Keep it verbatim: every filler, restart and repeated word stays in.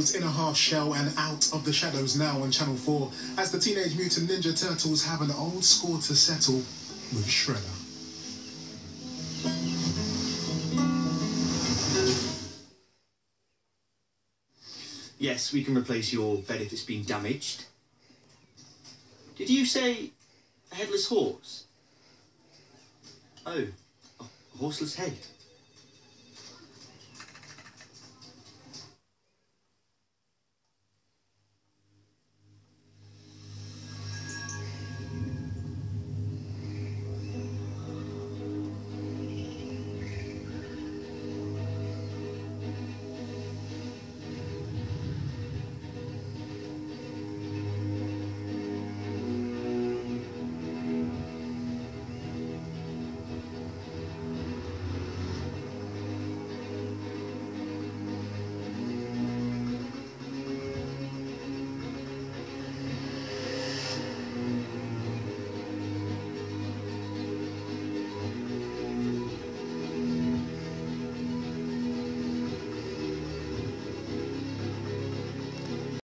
episodes in a half shell and Out of the Shadows now on Channel four as the Teenage Mutant Ninja Turtles have an old score to settle with Shredder. Yes, we can replace your bed if it's been damaged. Did you say a headless horse? Oh, a horseless head.